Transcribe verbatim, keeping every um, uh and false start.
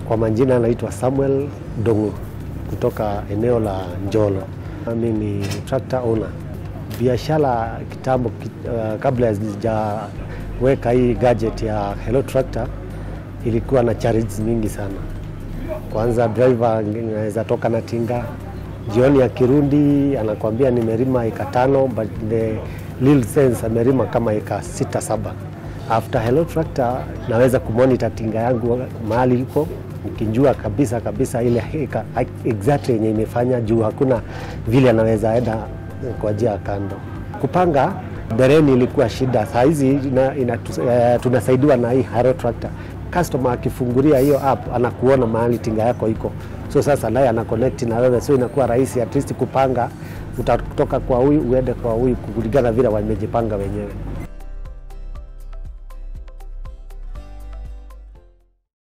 Kwa majina naitwa Samuel Dongu kutoka eneo la Njolo. Mimi ni tractor owner. Biashara kitambo uh, kabla ya sijaweka hii gadget ya Hello Tractor ilikuwa na challenges mingi sana. Kwanza driver anaweza toka na tinga, jioni ya kirundi anakuambia nimelima eka tano, but the little sense amelima kama eka sita saba. After Hello Tractor naweza kumonitor tinga yangu mahali iko, nikijua kabisa kabisa ile eka exactly yenye imefanya, juu hakuna vile anaweza enda kwa njia kando. Kupanga bereni ilikuwa shida. Saa hizi uh, tunasaidiwa na hii Hello Tractor. Customer akifungulia hiyo app anakuona mahali tinga yako iko. So sasa naye ana connect na wewe, so inakuwa rahisi at least kupanga, utatoka kwa huyu uende kwa huyu kulingana vile wamejipanga wenyewe.